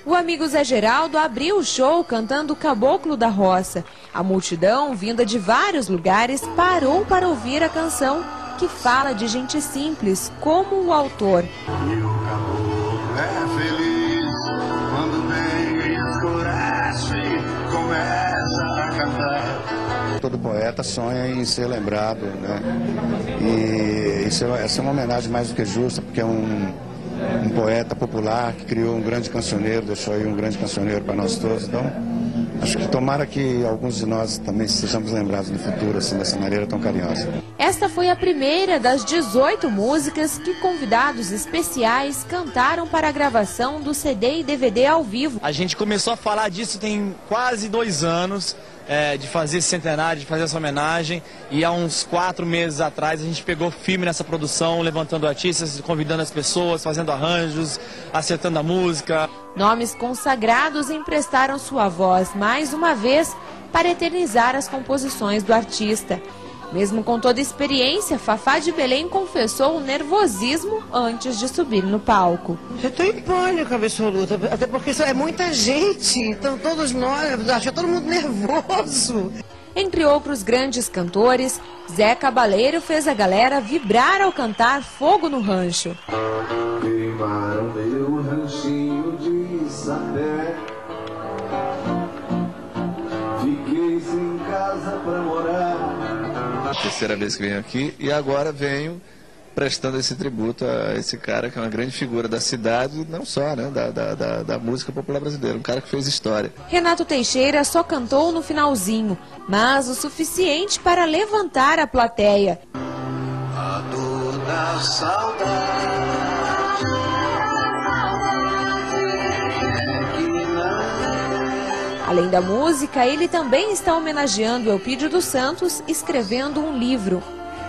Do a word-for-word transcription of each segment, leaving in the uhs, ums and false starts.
O amigo Zé Geraldo abriu o show cantando o Caboclo da Roça. A multidão, vinda de vários lugares, parou para ouvir a canção, que fala de gente simples, como o autor. E o caboclo é feliz quando vem e escurece, começa a cantar. Todo poeta sonha em ser lembrado, né? E isso é, essa é uma homenagem mais do que justa, porque é um, um poeta popular que criou um grande cancioneiro, deixou aí um grande cancioneiro para nós todos. Então, acho que tomara que alguns de nós também sejamos lembrados no futuro, assim, dessa maneira tão carinhosa. Esta foi a primeira das dezoito músicas que convidados especiais cantaram para a gravação do C D e D V D ao vivo. A gente começou a falar disso tem quase dois anos, é, de fazer esse centenário, de fazer essa homenagem, e há uns quatro meses atrás a gente pegou firme nessa produção, levantando artistas, convidando as pessoas, fazendo arranjos, acertando a música. Nomes consagrados emprestaram sua voz mais uma vez para eternizar as composições do artista. Mesmo com toda a experiência, Fafá de Belém confessou o nervosismo antes de subir no palco. Eu estou em pânico absoluto, até porque isso é muita gente, então todos nós, acho que todo mundo nervoso. Entre outros grandes cantores, Zé Cabaleiro fez a galera vibrar ao cantar Fogo no Rancho. Queimaram meu ranchinho de sapé, fiquei sem casa pra morar. Terceira vez que venho aqui e agora venho prestando esse tributo a esse cara que é uma grande figura da cidade, não só, né, da, da, da, da música popular brasileira, um cara que fez história. Renato Teixeira só cantou no finalzinho, mas o suficiente para levantar a plateia. A dor da saudade. Além da música, ele também está homenageando Eupídio dos Santos, escrevendo um livro.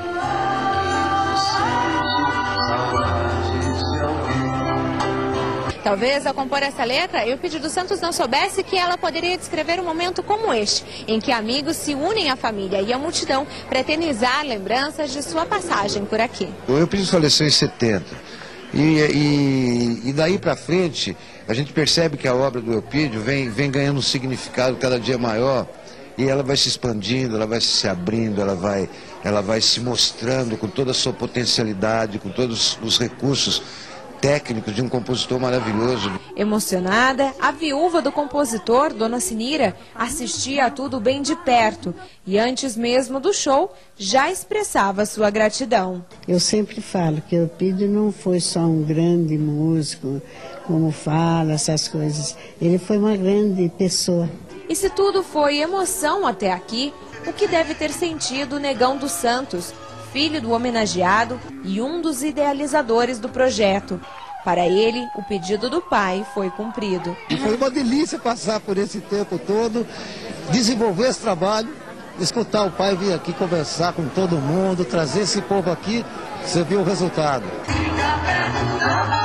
Talvez, ao compor essa letra, Eupídio dos Santos não soubesse que ela poderia descrever um momento como este, em que amigos se unem à família e à multidão para eternizar lembranças de sua passagem por aqui. O Eupídio faleceu em setenta. E, e, e daí para frente, a gente percebe que a obra do Eupídio vem, vem ganhando um significado cada dia maior, e ela vai se expandindo, ela vai se abrindo, ela vai, ela vai se mostrando com toda a sua potencialidade, com todos os recursos técnicos de um compositor maravilhoso. Emocionada, a viúva do compositor, Dona Sinira, assistia a tudo bem de perto e antes mesmo do show já expressava sua gratidão. Eu sempre falo que Eupídio não foi só um grande músico, como fala, essas coisas. Ele foi uma grande pessoa. E se tudo foi emoção até aqui, o que deve ter sentido o Negão dos Santos, filho do homenageado e um dos idealizadores do projeto? Para ele, o pedido do pai foi cumprido. Foi uma delícia passar por esse tempo todo, desenvolver esse trabalho, escutar o pai vir aqui conversar com todo mundo, trazer esse povo aqui, você viu o resultado.